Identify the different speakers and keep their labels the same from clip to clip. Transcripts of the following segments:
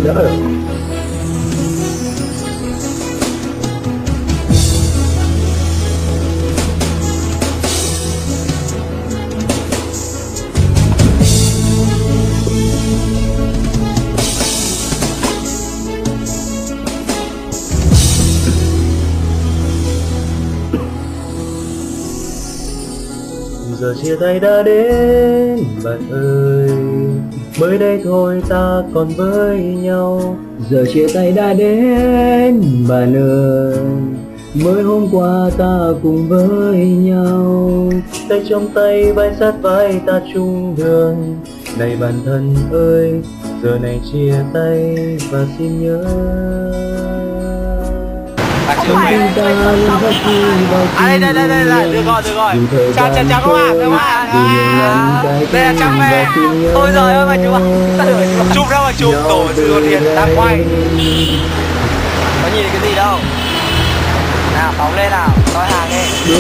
Speaker 1: Giờ chia tay đã đến bạn ơi, mới đây thôi ta còn với nhau. Giờ chia tay đã đến bạn ơi, mới hôm qua ta cùng với nhau. Tay trong tay vai sát vai ta chung đường. Này bạn thân ơi, giờ này chia tay và xin nhớ.
Speaker 2: Không phải đây, được rồi. Chào các bạn. Đây là Trang Mẹ. Ôi giời ơi mà chú ạ. Chụp đâu mà chụp, tổ Thừa Thiền đang quay. Có nhìn cái gì đâu. Nào, phóng lên nào, coi hàng đi.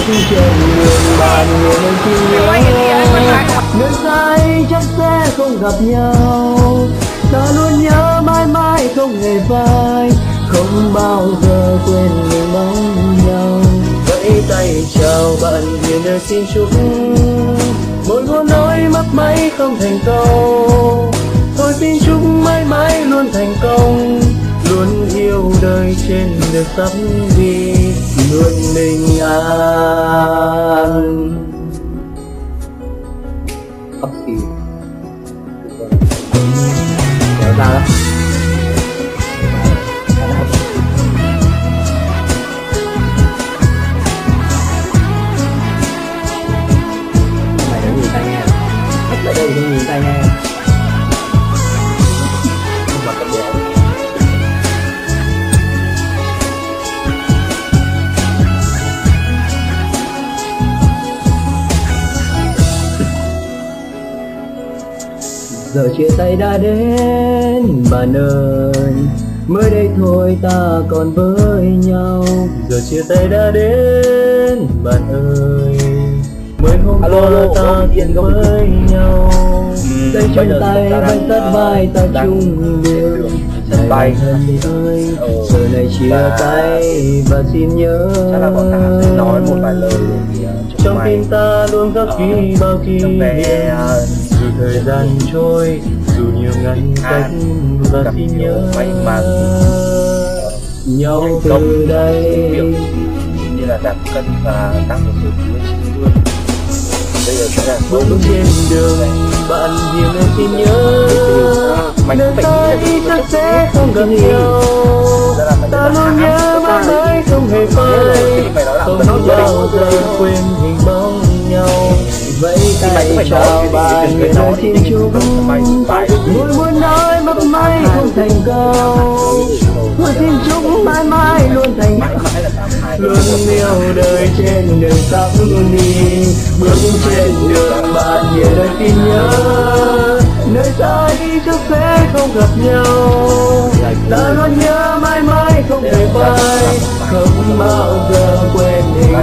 Speaker 1: Nơi sai chắc sẽ không gặp nhau. Ta luôn nhớ mãi mãi không hề phai, không bao giờ quên mình mong nhau. Vẫy tay chào bạn hiền ơi xin chúc mỗi ngôn nói mấp máy không thành câu. Thôi xin chúc mãi mãi luôn thành công, luôn yêu đời trên đời sắp đi, luôn bình an. Ấp kỳ kéo ra đó. Lại đây không nhìn tay nghe. Không mặt cầm đèo. Giờ chia tay đã đến bạn ơi, mới đây thôi ta còn với nhau. Giờ chia tay đã đến bạn ơi, mới hôm qua ta cùng với nhau. Tay trong tay vai sát vai ta chung đường. Này bạn thân ơi, giờ này chia tay và xin nhớ.
Speaker 2: Chắc là bọn ta sẽ nói một vài lời
Speaker 1: trong tim ta luôn khắc ghi bao kỷ niệm. Dù thời gian trôi, dù nhiều ngăn cách và xin nhớ nhau từ đây.
Speaker 2: Như là giảm cân và tăng một số ký luôn. Bây giờ sẽ là
Speaker 1: bước trên đường bạn hiền ơi xin nhớ. Nơi ta đi chắc sẽ không gặp nhau. Ta luôn nhớ mãi mãi không hề phai, không bao giờ quên hình bóng nhau. Vẫy tay chào bạn hiền ơi xin chúc muốn muốn nói mấp máy không thành câu. Thôi xin chúc mãi mãi luôn thành công, luôn yêu đời trên đường sắp đi. Bước trên đường bạn hiền ơi xin nhớ, nơi ta đi chắc sẽ không gặp nhau. Ta luôn nhớ mãi mãi không hề phai, không bao giờ quên hình